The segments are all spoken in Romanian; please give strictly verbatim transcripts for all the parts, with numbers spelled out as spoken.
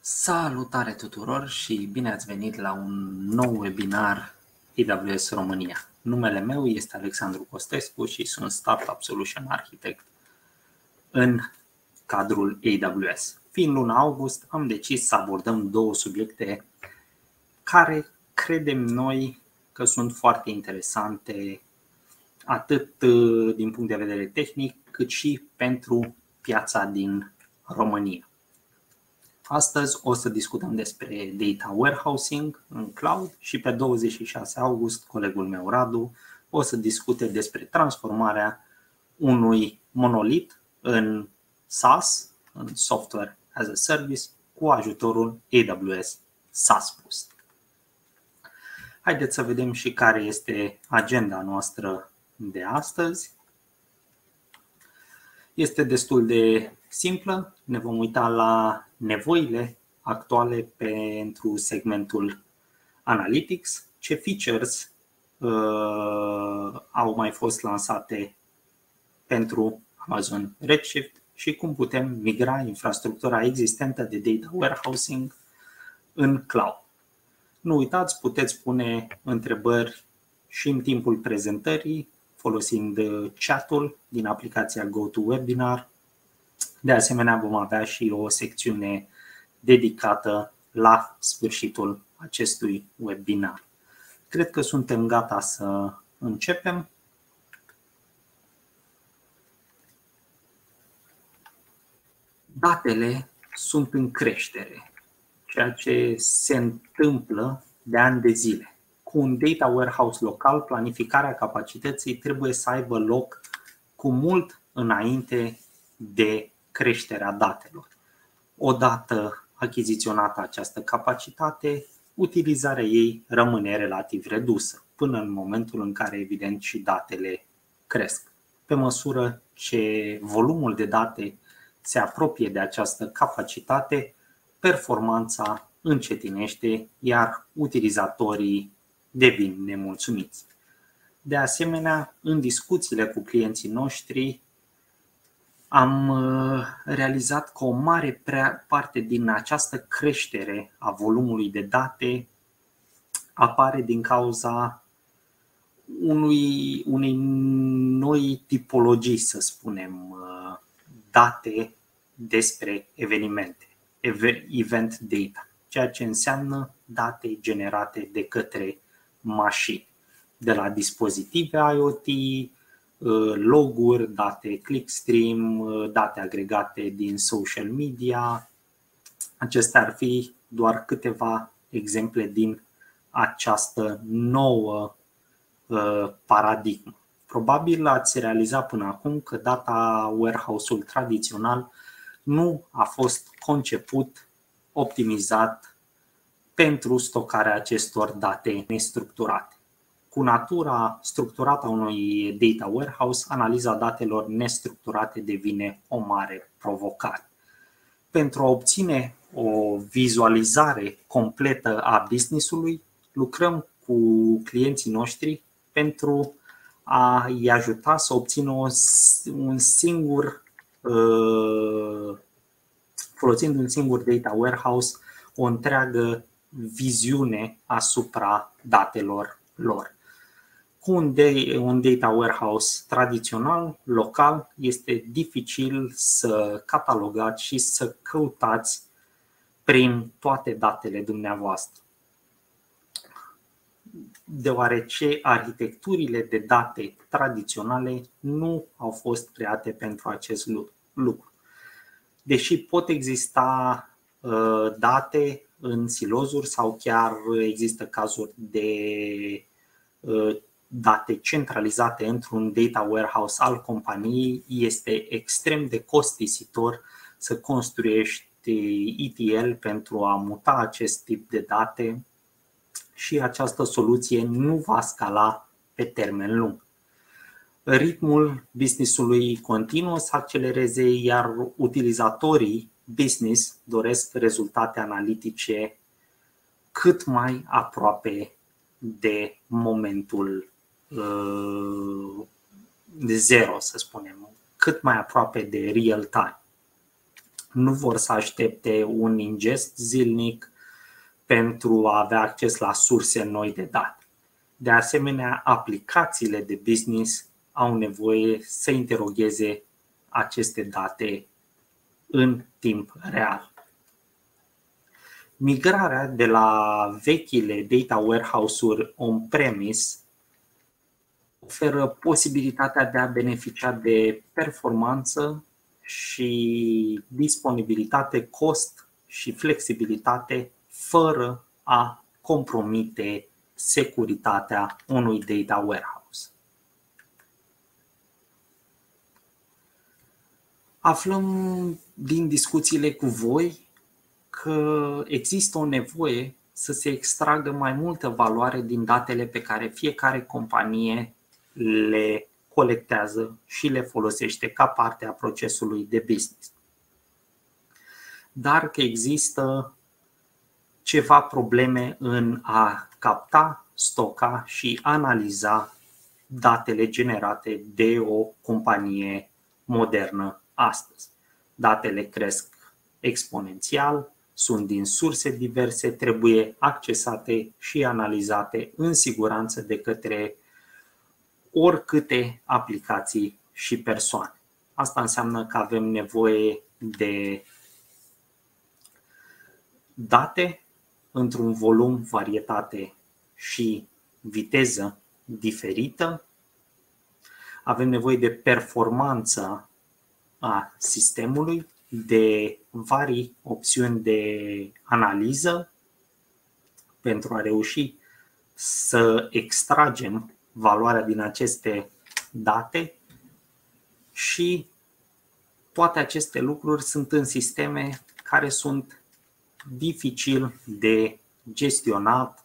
Salutare tuturor și bine ați venit la un nou webinar A W S România. Numele meu este Alexandru Costescu și sunt Startup Solution Architect în cadrul A W S. Fiind luna august, am decis să abordăm două subiecte care credem noi că sunt foarte interesante atât din punct de vedere tehnic cât și pentru piața din România. Astăzi o să discutăm despre data warehousing în cloud și pe douăzeci și șase august colegul meu Radu o să discute despre transformarea unui monolit în SaaS, în Software as a Service, cu ajutorul A W S SaaS Boost. Haideți să vedem și care este agenda noastră de astăzi. Este destul de simplă, ne vom uita la nevoile actuale pentru segmentul Analytics, ce features uh, au mai fost lansate pentru Amazon Redshift și cum putem migra infrastructura existentă de data warehousing în cloud. Nu uitați, puteți pune întrebări și în timpul prezentării folosind chat-ul din aplicația GoToWebinar. De asemenea, vom avea și o secțiune dedicată la sfârșitul acestui webinar. Cred că suntem gata să începem. Datele sunt în creștere, ceea ce se întâmplă de ani de zile. Cu un data warehouse local, planificarea capacității trebuie să aibă loc cu mult înainte de creșterea datelor. Odată achiziționată această capacitate, utilizarea ei rămâne relativ redusă, până în momentul în care, evident, și datele cresc. Pe măsură ce volumul de date se apropie de această capacitate, performanța încetinește, iar utilizatorii devin nemulțumiți. De asemenea, în discuțiile cu clienții noștri, am realizat că o mare parte din această creștere a volumului de date apare din cauza unui, unei noi tipologii, să spunem, date despre evenimente, event data, ceea ce înseamnă date generate de către mașini, de la dispozitive IoT, loguri, date clickstream, date agregate din social media. Acestea ar fi doar câteva exemple din această nouă paradigmă. Probabil ați realizat până acum că data warehouse-ul tradițional nu a fost conceput, optimizat pentru stocarea acestor date nestructurate. Cu natura structurată a unui data warehouse, analiza datelor nestructurate devine o mare provocare. Pentru a obține o vizualizare completă a business-ului, lucrăm cu clienții noștri pentru a-i ajuta să obțină un singur, folosind un singur data warehouse, o întreagă viziune asupra datelor lor. Cu un data warehouse tradițional, local, este dificil să catalogați și să căutați prin toate datele dumneavoastră, deoarece arhitecturile de date tradiționale nu au fost create pentru acest lucru. Deși pot exista date în silozuri sau chiar există cazuri de date centralizate într-un data warehouse al companiei, este extrem de costisitor să construiești E T L pentru a muta acest tip de date și această soluție nu va scala pe termen lung. Ritmul business-ului continuă să accelereze, iar utilizatorii business doresc rezultate analitice cât mai aproape de momentul de zero, să spunem, cât mai aproape de real time. nu vor să aștepte un ingest zilnic pentru a avea acces la surse noi de date. De asemenea, aplicațiile de business au nevoie să interogheze aceste date în timp real. Migrarea de la vechile data warehouse-uri on-premise oferă posibilitatea de a beneficia de performanță și disponibilitate, cost și flexibilitate fără a compromite securitatea unui data warehouse. Aflăm din discuțiile cu voi că există o nevoie să se extragă mai multă valoare din datele pe care fiecare companie le colectează și le folosește ca parte a procesului de business. Dar că există ceva probleme în a capta, stoca și analiza datele generate de o companie modernă astăzi. Datele cresc exponențial, sunt din surse diverse, trebuie accesate și analizate în siguranță de către oricâte aplicații și persoane. Asta înseamnă că avem nevoie de date într-un volum, varietate și viteză diferită. Avem nevoie de performanță a sistemului, de vari opțiuni de analiză pentru a reuși să extragem valoarea din aceste date și toate aceste lucruri sunt în sisteme care sunt dificil de gestionat,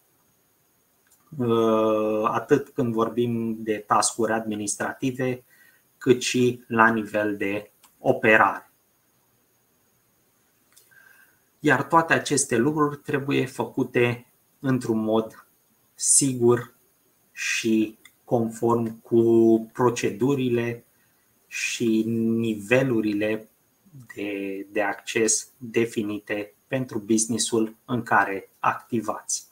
atât când vorbim de task-uri administrative, cât și la nivel de operare. Iar toate aceste lucruri trebuie făcute într-un mod sigur și conform cu procedurile și nivelurile de, de acces definite pentru businessul în care activați.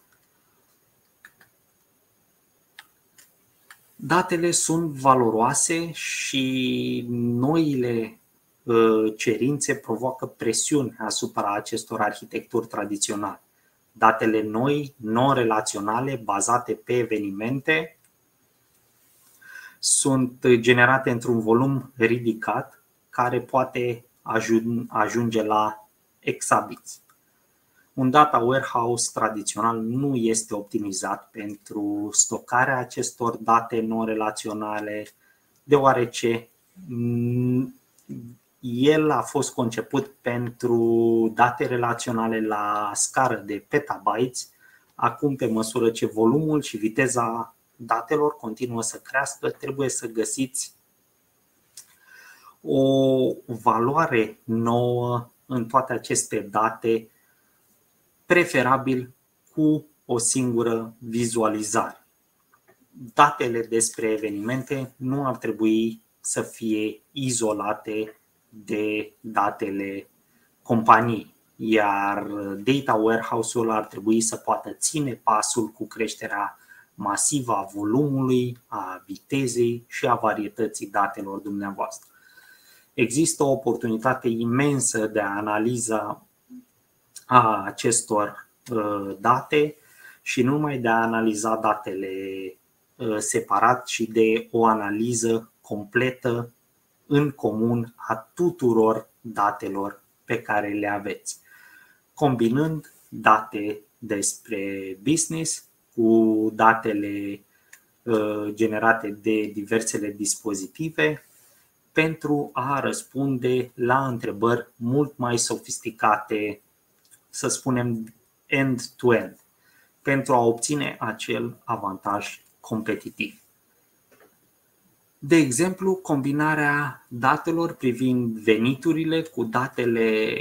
Datele sunt valoroase și noile cerințe provoacă presiuni asupra acestor arhitecturi tradiționale. Datele noi, non-relaționale, bazate pe evenimente, sunt generate într-un volum ridicat care poate ajunge la exabiți. Un data warehouse tradițional nu este optimizat pentru stocarea acestor date non-relaționale, deoarece el a fost conceput pentru date relaționale la scară de petabytes. Acum, pe măsură ce volumul și viteza datelor continuă să crească, trebuie să găsiți o valoare nouă în toate aceste date, preferabil cu o singură vizualizare. Datele despre evenimente nu ar trebui să fie izolate de datele companiei, iar data warehouse-ul ar trebui să poată ține pasul cu creșterea masivă a volumului, a vitezei și a varietății datelor dumneavoastră. Există o oportunitate imensă de analiză a acestor date și nu numai de a analiza datele separat, ci de o analiză completă în comun a tuturor datelor pe care le aveți, combinând date despre business cu datele generate de diversele dispozitive pentru a răspunde la întrebări mult mai sofisticate, să spunem end-to-end, pentru a obține acel avantaj competitiv. De exemplu, combinarea datelor privind veniturile cu datele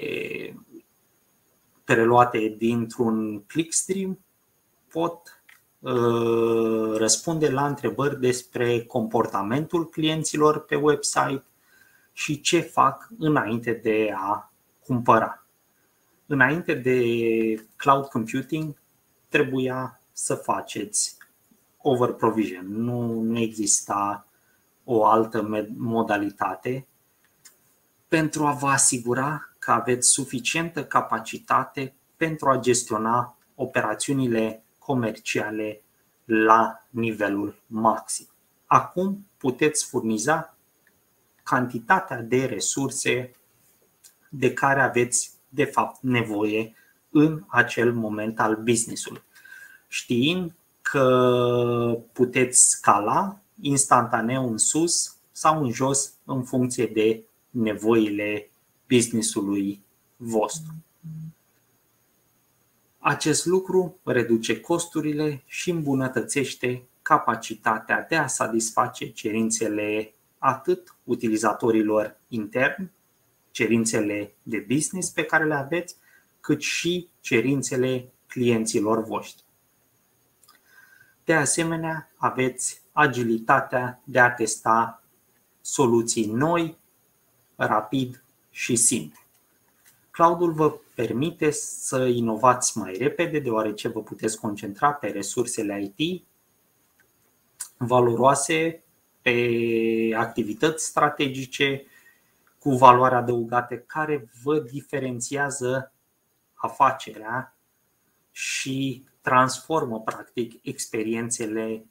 preluate dintr-un clickstream pot uh, răspunde la întrebări despre comportamentul clienților pe website și ce fac înainte de a cumpăra. Înainte de cloud computing trebuia să faceți over provision. Nu, nu exista o altă modalitate pentru a vă asigura că aveți suficientă capacitate pentru a gestiona operațiunile comerciale la nivelul maxim. Acum puteți furniza cantitatea de resurse de care aveți de fapt nevoie în acel moment al business-ului, știind că puteți scala instantaneu în sus sau în jos în funcție de nevoile business-ului vostru. Acest lucru reduce costurile și îmbunătățește capacitatea de a satisface cerințele atât utilizatorilor interni, cerințele de business pe care le aveți, cât și cerințele clienților voștri. De asemenea, aveți agilitatea de a testa soluții noi, rapid și simplu. Cloudul vă permite să inovați mai repede, deoarece vă puteți concentra pe resursele I T valoroase, pe activități strategice cu valoare adăugată care vă diferențiază afacerea și transformă practic experiențele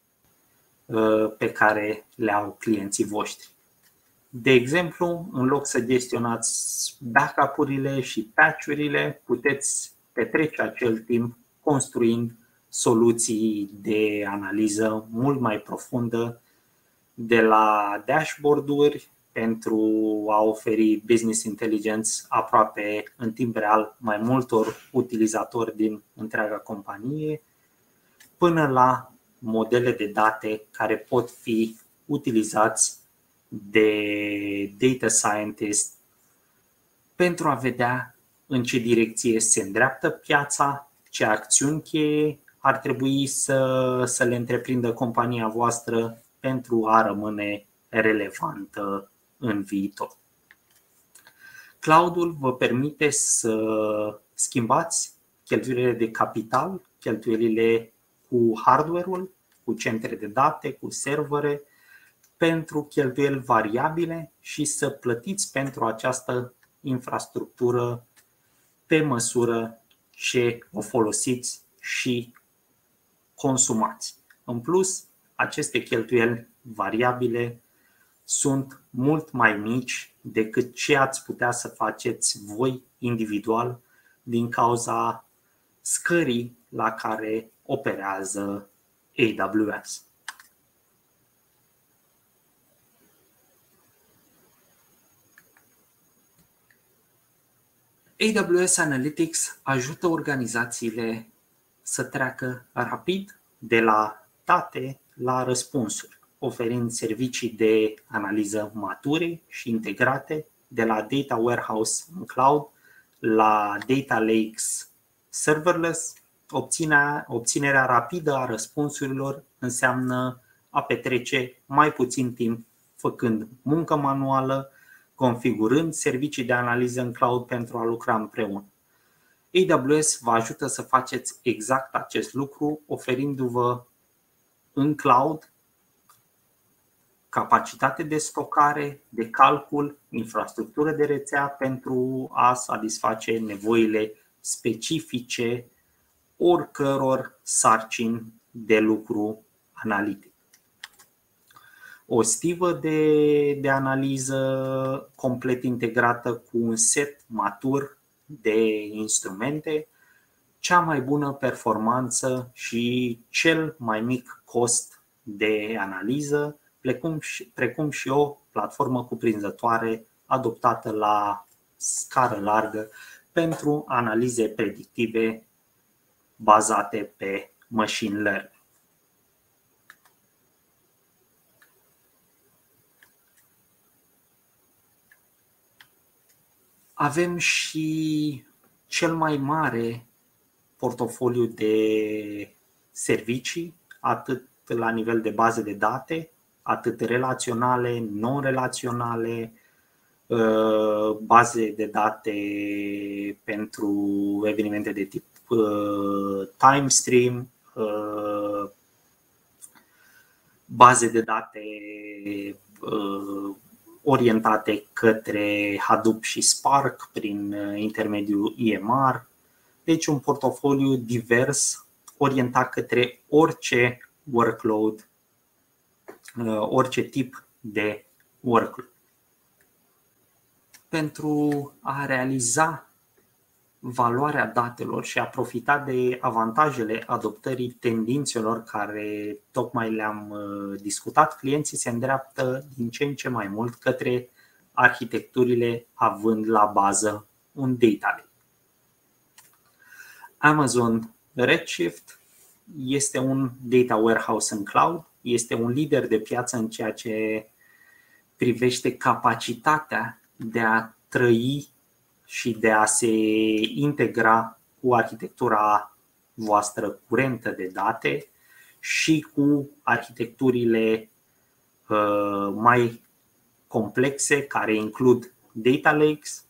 pe care le au clienții voștri. De exemplu, în loc să gestionați backup-urile și patch-urile, puteți petrece acel timp construind soluții de analiză mult mai profundă, de la dashboard-uri pentru a oferi business intelligence aproape în timp real mai multor utilizatori din întreaga companie, până la modele de date care pot fi utilizați de data scientist pentru a vedea în ce direcție se îndreaptă piața, ce acțiuni cheie ar trebui să, să le întreprindă compania voastră pentru a rămâne relevantă în viitor. Cloudul vă permite să schimbați cheltuielile de capital, cheltuielile cu hardware-ul, cu centre de date, cu servere, pentru cheltuieli variabile și să plătiți pentru această infrastructură pe măsură ce o folosiți și consumați. În plus, aceste cheltuieli variabile sunt mult mai mici decât ce ați putea să faceți voi individual din cauza scării la care operează A W S. A W S Analytics ajută organizațiile să treacă rapid de la date la răspunsuri, oferind servicii de analiză mature și integrate, de la data warehouse în cloud la data lakes serverless. Obținerea, obținerea rapidă a răspunsurilor înseamnă a petrece mai puțin timp făcând muncă manuală, configurând servicii de analiză în cloud pentru a lucra împreună. A W S vă ajută să faceți exact acest lucru, oferindu-vă în cloud capacitate de stocare, de calcul, infrastructură de rețea pentru a satisface nevoile specifice oricăror sarcini de lucru analitic. O stivă de, de analiză complet integrată cu un set matur de instrumente, cea mai bună performanță și cel mai mic cost de analiză, precum și, precum și o platformă cuprinzătoare adoptată la scară largă pentru analize predictive bazate pe machine learning. Avem și cel mai mare portofoliu de servicii, atât la nivel de baze de date, atât relaționale, non-relaționale, baze de date pentru evenimente de tip time stream, baze de date orientate către Hadoop și Spark prin intermediul E M R. Deci un portofoliu divers orientat către orice workload, orice tip de workload. Pentru a realiza valoarea datelor și a profita de avantajele adoptării tendințelor care tocmai le-am discutat, clienții se îndreaptă din ce în ce mai mult către arhitecturile având la bază un data lake. Amazon Redshift este un data warehouse în cloud, este un lider de piață în ceea ce privește capacitatea de a trăi și de a se integra cu arhitectura voastră curentă de date și cu arhitecturile mai complexe care includ data lakes.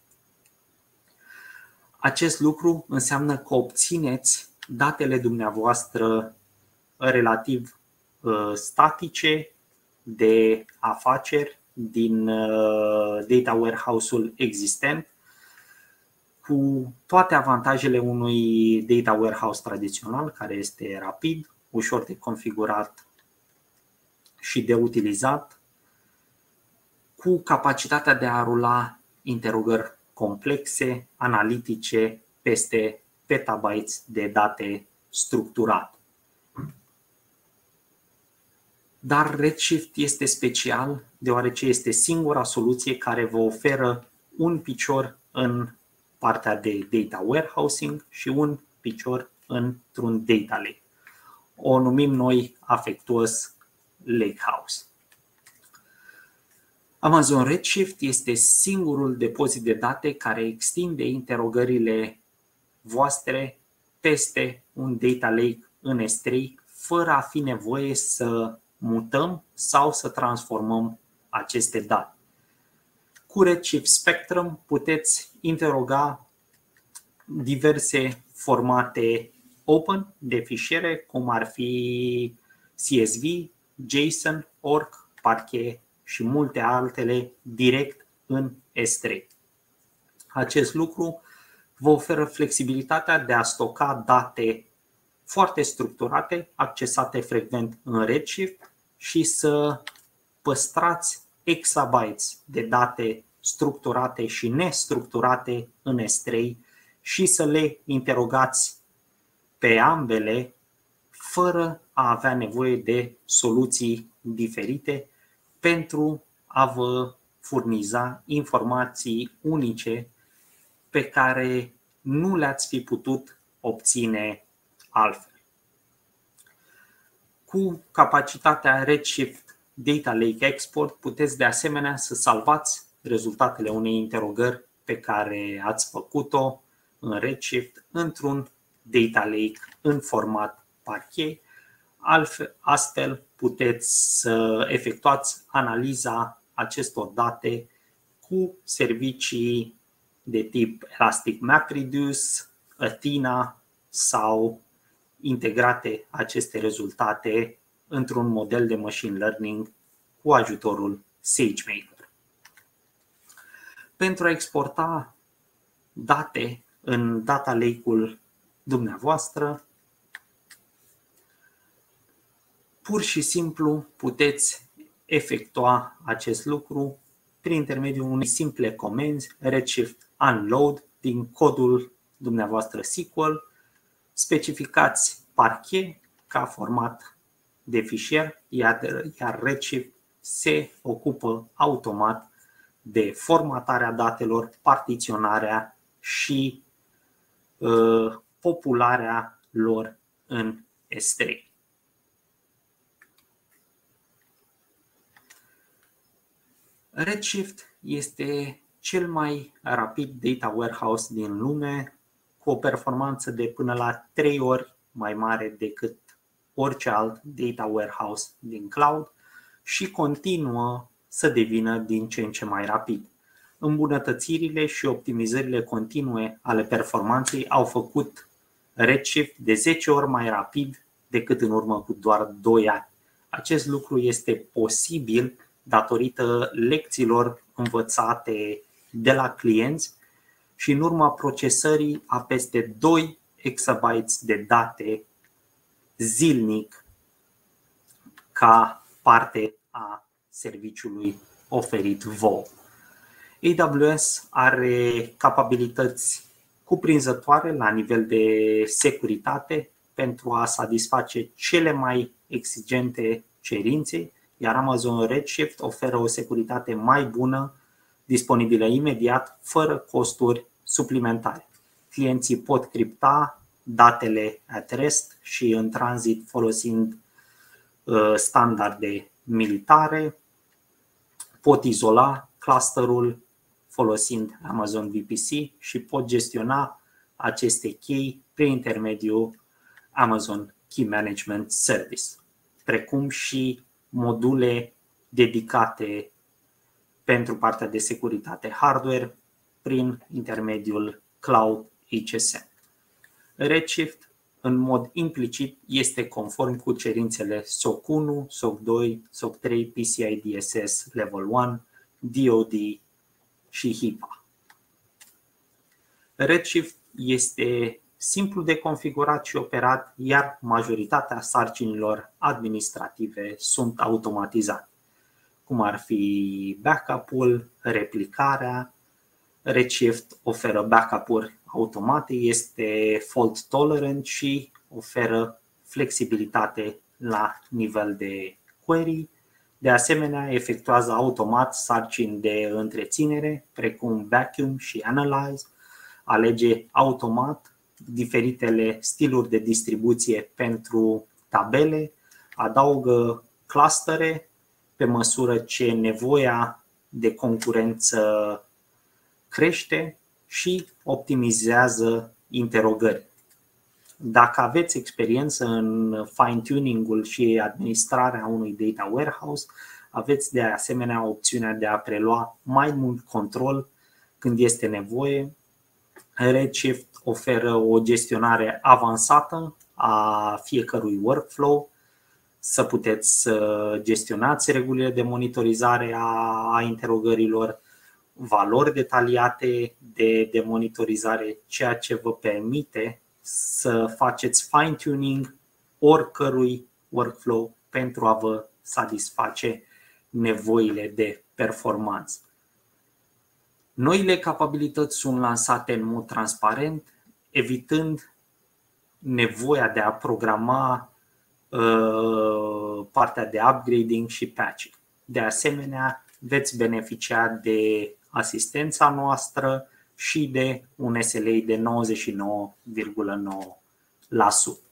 Acest lucru înseamnă că obțineți datele dumneavoastră relativ statice de afaceri din data warehouse-ul existent, cu toate avantajele unui data warehouse tradițional, care este rapid, ușor de configurat și de utilizat, cu capacitatea de a rula interogări complexe, analitice, peste petabytes de date structurate. Dar Redshift este special deoarece este singura soluție care vă oferă un picior în partea de data warehousing și un picior într-un data lake. O numim noi afectuos lakehouse. Amazon Redshift este singurul depozit de date care extinde interogările voastre peste un data lake în S trei, fără a fi nevoie să mutăm sau să transformăm aceste date. Cu Redshift Spectrum puteți interoga diverse formate open de fișiere, cum ar fi C S V, JSON, Orc, Parquet și multe altele direct în S trei. Acest lucru vă oferă flexibilitatea de a stoca date foarte structurate, accesate frecvent în Redshift și să păstrați exabytes de date structurate și nestructurate în S trei și să le interogați pe ambele fără a avea nevoie de soluții diferite pentru a vă furniza informații unice pe care nu le-ați fi putut obține altfel. Cu capacitatea Redshift Data Lake Export puteți de asemenea să salvați rezultatele unei interogări pe care ați făcut-o în Redshift într-un data lake în format Parquet. Astfel puteți să efectuați analiza acestor date cu servicii de tip Elastic MapReduce, Athena sau integrate aceste rezultate într-un model de machine learning cu ajutorul SageMaker. Pentru a exporta date în data lake-ul dumneavoastră, pur și simplu puteți efectua acest lucru prin intermediul unei simple comenzi Redshift Unload din codul dumneavoastră S Q L, specificați Parquet ca format de fișier, iar, iar Redshift se ocupă automat de formatarea datelor, partiționarea și uh, popularea lor în S trei. Redshift este cel mai rapid data warehouse din lume, cu o performanță de până la trei ori mai mare decât orice alt data warehouse din cloud și continuă să devină din ce în ce mai rapid. Îmbunătățirile și optimizările continue ale performanței au făcut Redshift de zece ori mai rapid decât în urmă cu doar doi ani. Acest lucru este posibil datorită lecțiilor învățate de la clienți și în urma procesării a peste doi exabytes de date zilnic ca parte a serviciului oferit vouă. A W S are capabilități cuprinzătoare la nivel de securitate pentru a satisface cele mai exigente cerințe, iar Amazon Redshift oferă o securitate mai bună, disponibilă imediat, fără costuri suplimentare. Clienții pot cripta datele at rest și în tranzit folosind standarde militare, pot izola clusterul folosind Amazon V P C și pot gestiona aceste chei prin intermediul Amazon Key Management Service, precum și module dedicate pentru partea de securitate hardware prin intermediul Cloud H S M. Redshift, în mod implicit, este conform cu cerințele S O C unu, S O C doi, S O C trei, P C I D S S Level unu, D O D și HIPAA. Redshift este simplu de configurat și operat, iar majoritatea sarcinilor administrative sunt automatizate, cum ar fi backup-ul, replicarea. Redshift oferă backup-uri automate, este fault tolerant și oferă flexibilitate la nivel de query. De asemenea, efectuează automat sarcini de întreținere, precum vacuum și analyze, alege automat diferitele stiluri de distribuție pentru tabele, adaugă clustere pe măsură ce nevoia de concurență crește și optimizează interogări. Dacă aveți experiență în fine-tuning-ul și administrarea unui data warehouse, aveți de asemenea opțiunea de a prelua mai mult control când este nevoie. Redshift oferă o gestionare avansată a fiecărui workflow, să puteți să gestionați regulile de monitorizare a interogărilor, valori detaliate de, de monitorizare, ceea ce vă permite să faceți fine-tuning oricărui workflow pentru a vă satisface nevoile de performanță. Noile capabilități sunt lansate în mod transparent, evitând nevoia de a programa uh, partea de upgrading și patching. De asemenea, veți beneficia de asistența noastră și de un S L A de nouăzeci și nouă virgulă nouă la sută.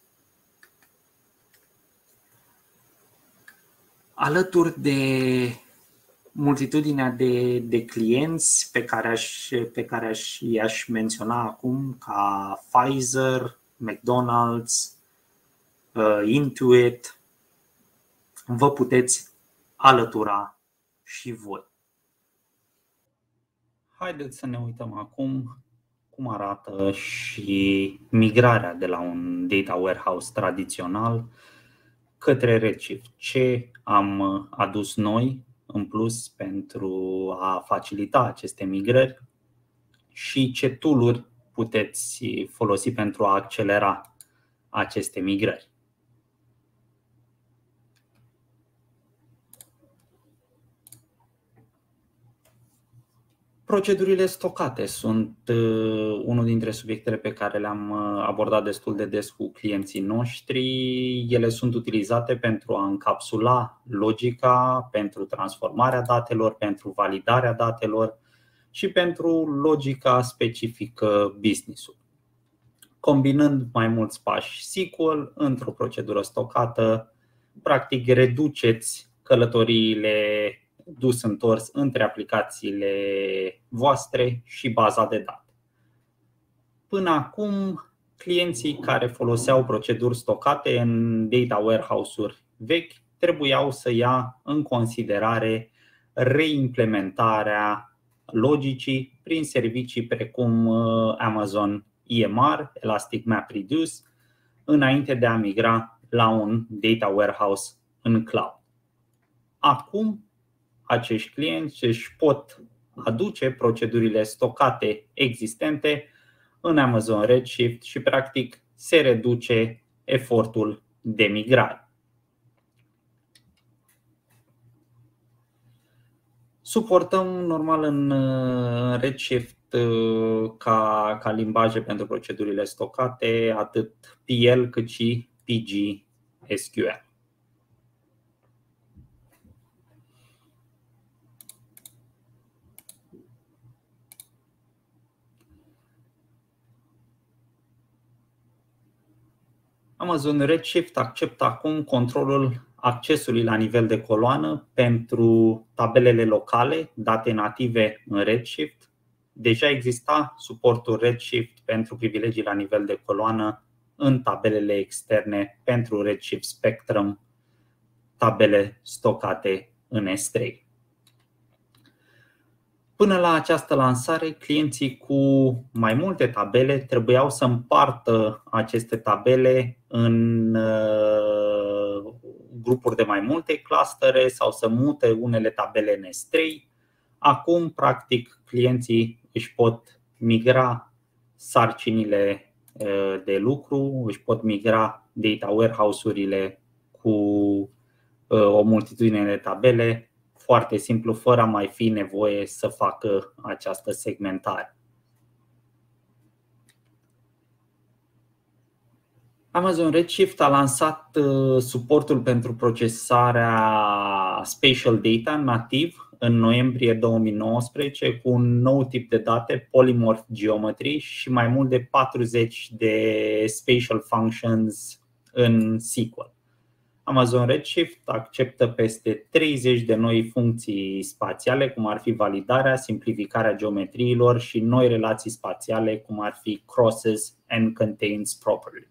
Alături de multitudinea de, de clienți pe care, aș, pe care aș, i-aș menționa acum, ca Pfizer, McDonald's, uh, Intuit, vă puteți alătura și voi. Haideți să ne uităm acum cum arată și migrarea de la un data warehouse tradițional către Redshift. Ce am adus noi în plus pentru a facilita aceste migrări și ce tool-uri puteți folosi pentru a accelera aceste migrări. Procedurile stocate sunt unul dintre subiectele pe care le-am abordat destul de des cu clienții noștri. Ele sunt utilizate pentru a încapsula logica, pentru transformarea datelor, pentru validarea datelor și pentru logica specifică business-ului. Combinând mai mulți pași S Q L într-o procedură stocată, practic reduceți călătoriile dus întors între aplicațiile voastre și baza de date. Până acum, clienții care foloseau proceduri stocate în data warehouse-uri vechi trebuiau să ia în considerare reimplementarea logicii prin servicii precum Amazon E M R, Elastic MapReduce, înainte de a migra la un data warehouse în cloud. Acum, acești clienți își pot aduce procedurile stocate existente în Amazon Redshift și practic se reduce efortul de migrare. Suportăm normal în Redshift ca, ca limbaje pentru procedurile stocate atât P L cât și P G S Q L. Amazon Redshift acceptă acum controlul accesului la nivel de coloană pentru tabelele locale, date native în Redshift. Deja exista suportul Redshift pentru privilegii la nivel de coloană în tabelele externe pentru Redshift Spectrum, tabele stocate în S trei. Până la această lansare, clienții cu mai multe tabele trebuiau să împartă aceste tabele în grupuri de mai multe clustere sau să mute unele tabele în S trei. Acum, practic, clienții își pot migra sarcinile de lucru, își pot migra data warehouse-urile cu o multitudine de tabele foarte simplu, fără a mai fi nevoie să facă această segmentare. Amazon Redshift a lansat suportul pentru procesarea spatial data nativ în noiembrie două mii nouăsprezece cu un nou tip de date, Polymorph Geometry, și mai mult de patruzeci de spatial functions în S Q L. Amazon Redshift acceptă peste treizeci de noi funcții spațiale, cum ar fi validarea, simplificarea geometriilor și noi relații spațiale, cum ar fi crosses and contains properly.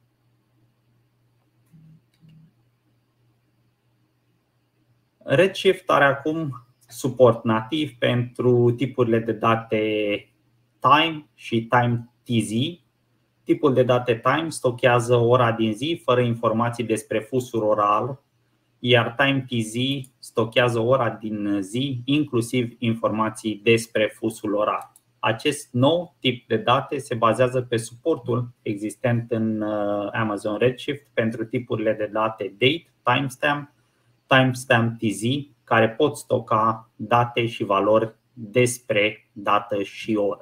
Redshift are acum suport nativ pentru tipurile de date time și time T Z. Tipul de date time stochează ora din zi fără informații despre fusul orar, iar time T Z stochează ora din zi, inclusiv informații despre fusul orar. Acest nou tip de date se bazează pe suportul existent în Amazon Redshift pentru tipurile de date date, timestamp, timestamp T Z, care pot stoca date și valori despre dată și oră.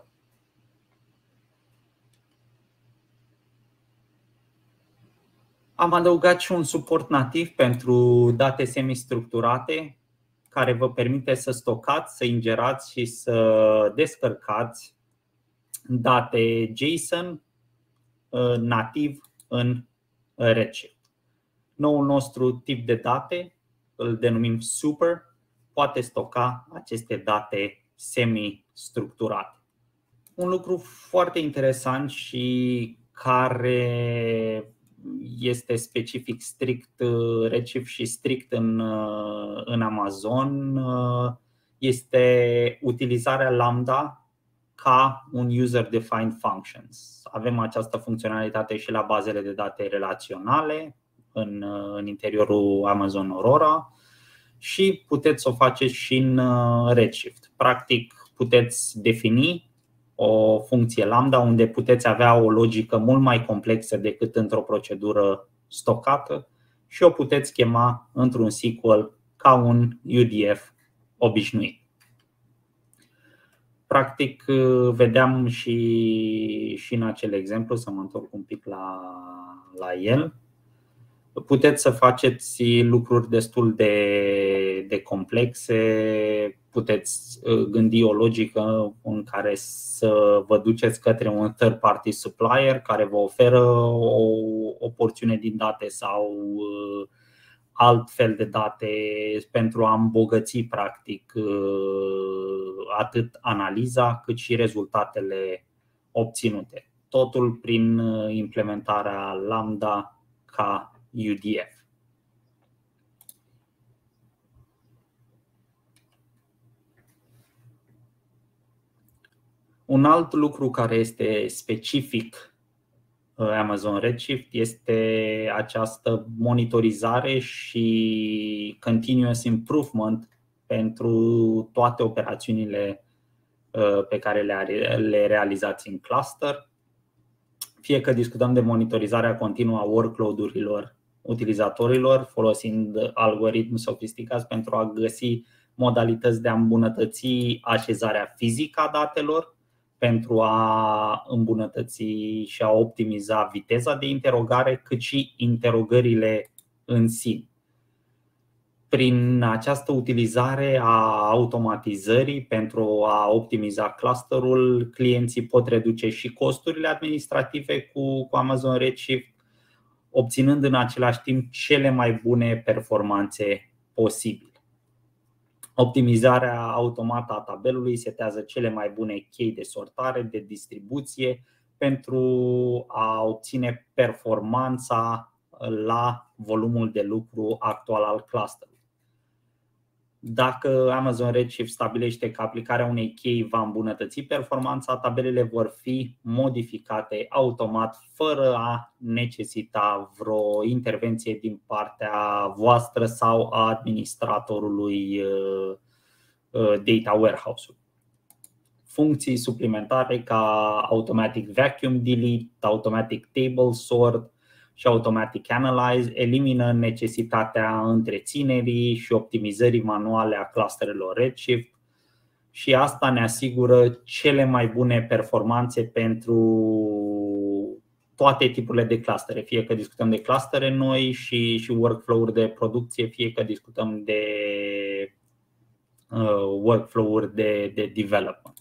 Am adăugat și un suport nativ pentru date semistructurate, care vă permite să stocați, să ingerați și să descărcați date JSON nativ în Redshift. Noul nostru tip de date, îl denumim Super, poate stoca aceste date semi-structurate. Un lucru foarte interesant și care este specific strict Redshift și strict în, în Amazon este utilizarea Lambda ca un user-defined functions. Avem această funcționalitate și la bazele de date relaționale în, în interiorul Amazon Aurora și puteți să o faceți și în Redshift. Practic puteți defini o funcție lambda unde puteți avea o logică mult mai complexă decât într-o procedură stocată și o puteți chema într-un S Q L ca un U D F obișnuit. Practic vedeam și, și în acel exemplu, să mă întorc un pic la, la el, puteți să faceți lucruri destul de, de complexe, puteți gândi o logică în care să vă duceți către un third party supplier care vă oferă o, o porțiune din date sau alt fel de date pentru a îmbogăți practic atât analiza cât și rezultatele obținute. Totul prin implementarea Lambda ca U D F. Un alt lucru care este specific Amazon Redshift este această monitorizare și continuous improvement pentru toate operațiunile pe care le realizați în cluster. Fie că discutăm de monitorizarea continuă a workload-urilor utilizatorilor folosind algoritmi sofisticați pentru a găsi modalități de a îmbunătăți așezarea fizică a datelor, pentru a îmbunătăți și a optimiza viteza de interogare, cât și interogările în sine. Prin această utilizare a automatizării pentru a optimiza clusterul, clienții pot reduce și costurile administrative cu, cu Amazon Redshift, obținând în același timp cele mai bune performanțe posibile. Optimizarea automată a tabelului setează cele mai bune chei de sortare, de distribuție pentru a obține performanța la volumul de lucru actual al clusterului. Dacă Amazon Redshift stabilește că aplicarea unei chei va îmbunătăți performanța, tabelele vor fi modificate automat fără a necesita vreo intervenție din partea voastră sau a administratorului data warehouse-ului. Funcții suplimentare ca automatic vacuum delete, automatic table sort și automatic analyze elimină necesitatea întreținerii și optimizării manuale a clusterelor Redshift și asta ne asigură cele mai bune performanțe pentru toate tipurile de clustere, fie că discutăm de clustere noi și, și workflow-uri de producție, fie că discutăm de uh, workflow-uri de, de development.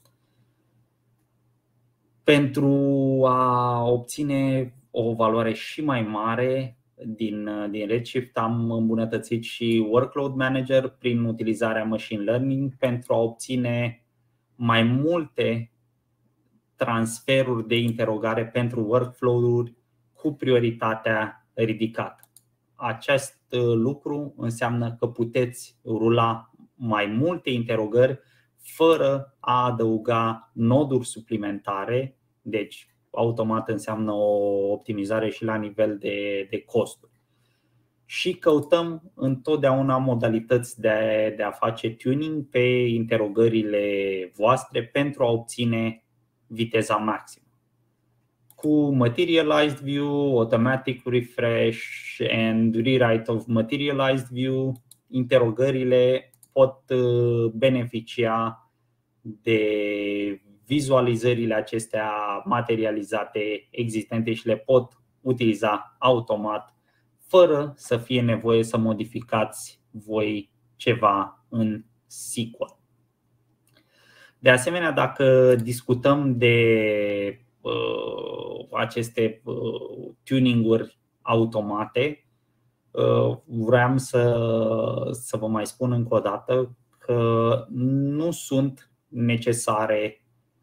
Pentru a obține o valoare și mai mare din, din Redshift, am îmbunătățit și Workload Manager prin utilizarea Machine Learning pentru a obține mai multe transferuri de interogare pentru workflow-uri cu prioritatea ridicată. Acest lucru înseamnă că puteți rula mai multe interogări fără a adăuga noduri suplimentare, deci automat înseamnă o optimizare și la nivel de, de costuri. Și căutăm întotdeauna modalități de a, de a face tuning pe interogările voastre pentru a obține viteza maximă. Cu Materialized View, Automatic Refresh and Rewrite of Materialized View, interogările pot beneficia de vizualizările acestea materializate existente și le pot utiliza automat fără să fie nevoie să modificați voi ceva în S Q L. De asemenea, dacă discutăm de uh, aceste uh, tuning-uri automate, uh, vreau să, să vă mai spun încă o dată că nu sunt necesare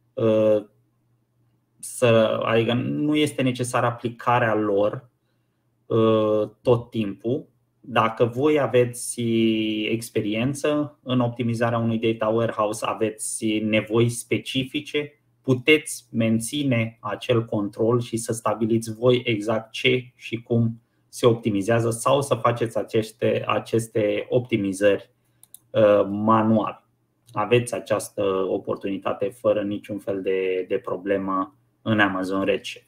să, adică nu este necesară aplicarea lor tot timpul. Dacă voi aveți experiență în optimizarea unui data warehouse, aveți nevoi specifice, puteți menține acel control și să stabiliți voi exact ce și cum se optimizează sau să faceți aceste, aceste optimizări manual. Aveți această oportunitate fără niciun fel de, de problemă în Amazon Redshift.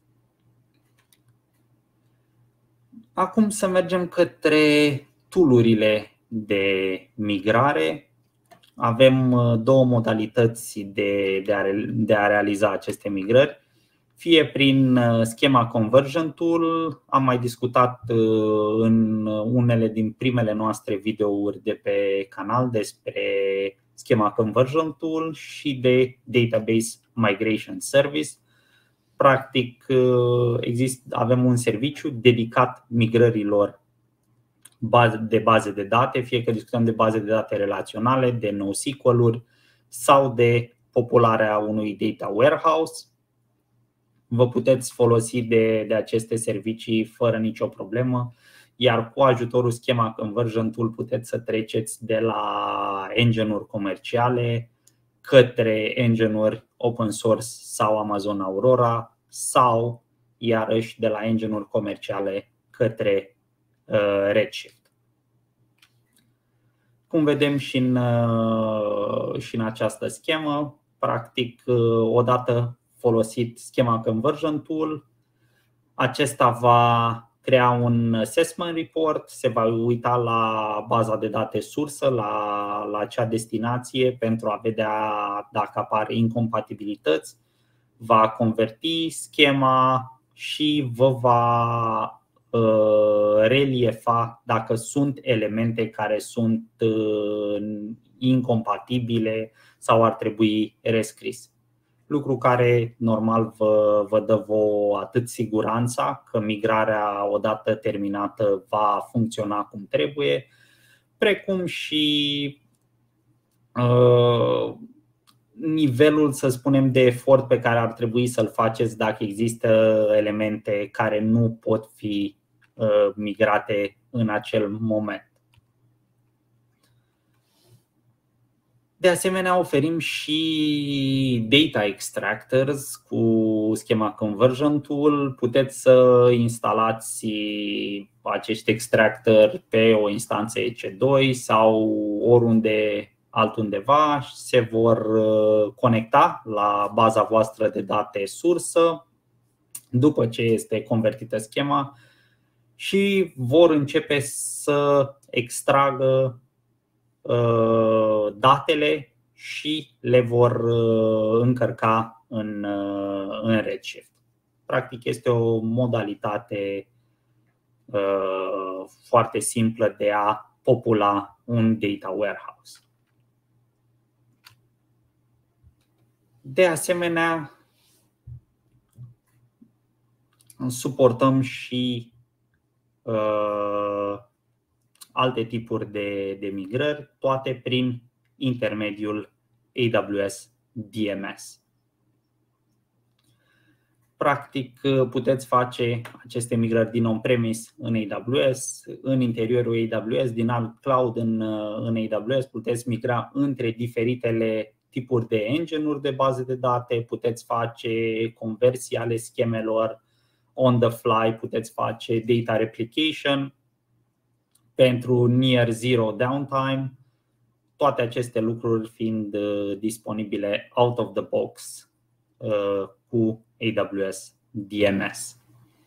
Acum să mergem către tool-urile de migrare. Avem două modalități de, de, a, de a realiza aceste migrări. Fie prin schema Conversion Tool, am mai discutat în unele din primele noastre videouri de pe canal despre schema Conversion Tool și de Database Migration Service. Practic, există, avem un serviciu dedicat migrărilor de baze de date, fie că discutăm de baze de date relaționale, de NoSQL-uri sau de popularea unui data warehouse. Vă puteți folosi de, de aceste servicii fără nicio problemă, iar cu ajutorul schema Conversion Tool puteți să treceți de la engine-uri comerciale către engine-uri open source sau Amazon Aurora sau iarăși de la engine-uri comerciale către uh, Redshift. Cum vedem și în, uh, și în această schemă, practic uh, odată folosit schema Conversion Tool, acesta va crea un assessment report, se va uita la baza de date sursă, la, la acea destinație pentru a vedea dacă apar incompatibilități, va converti schema și vă va uh, reliefa dacă sunt elemente care sunt uh, incompatibile sau ar trebui rescris. Lucru care normal vă, vă dă vouă atât siguranța că migrarea odată terminată va funcționa cum trebuie, precum și uh, nivelul, să spunem, de efort pe care ar trebui să-l faceți dacă există elemente care nu pot fi uh, migrate în acel moment. De asemenea, oferim și data extractors cu schema Conversion Tool. Puteți să instalați acești extractori pe o instanță E C doi sau oriunde altundeva și se vor conecta la baza voastră de date sursă după ce este convertită schema și vor începe să extragă datele și le vor încărca în, în Redshift. Practic este o modalitate foarte simplă de a popula un data warehouse. De asemenea, suportăm și uh, alte tipuri de, de migrări, toate prin intermediul A W S D M S. Practic, puteți face aceste migrări din on-premise în A W S, în interiorul A W S, din alt cloud în, în A W S, puteți migra între diferitele tipuri de engine-uri de baze de date, puteți face conversii ale schemelor on the fly, puteți face data replication pentru near zero downtime, toate aceste lucruri fiind disponibile out of the box cu A W S D M S.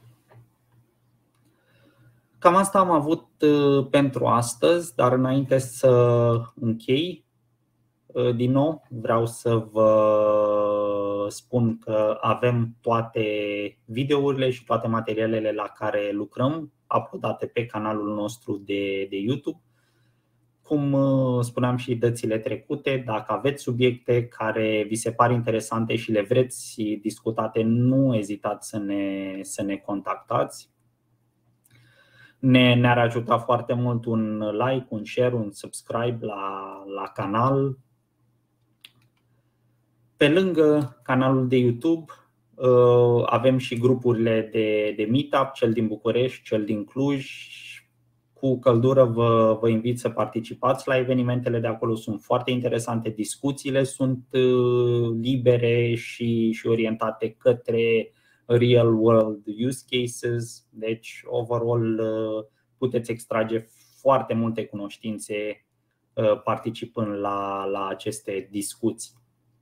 Cam asta am avut pentru astăzi, dar înainte să închei, din nou vreau să vă spun că avem toate videourile și toate materialele la care lucrăm uploadate pe canalul nostru de, de YouTube. Cum spuneam și dățile trecute, dacă aveți subiecte care vi se par interesante și le vreți discutate, nu ezitați să ne, să ne contactați. Ne, ne-ar ajuta foarte mult un like, un share, un subscribe la, la canal. Pe lângă canalul de YouTube avem și grupurile de, de meetup, cel din București, cel din Cluj. Cu căldură vă, vă invit să participați la evenimentele de acolo, sunt foarte interesante, discuțiile sunt libere și, și orientate către real world use cases. Deci, overall, puteți extrage foarte multe cunoștințe participând la, la aceste discuții.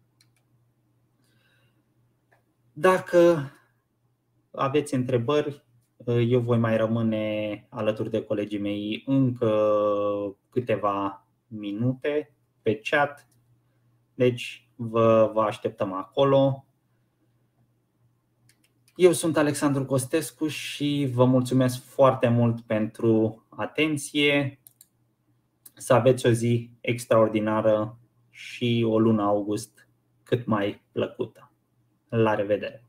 Dacă aveți întrebări, eu voi mai rămâne alături de colegii mei încă câteva minute pe chat. Deci vă, vă așteptăm acolo. Eu sunt Alexandru Costescu și vă mulțumesc foarte mult pentru atenție. Să aveți o zi extraordinară și o lună august cât mai plăcută. La revedere!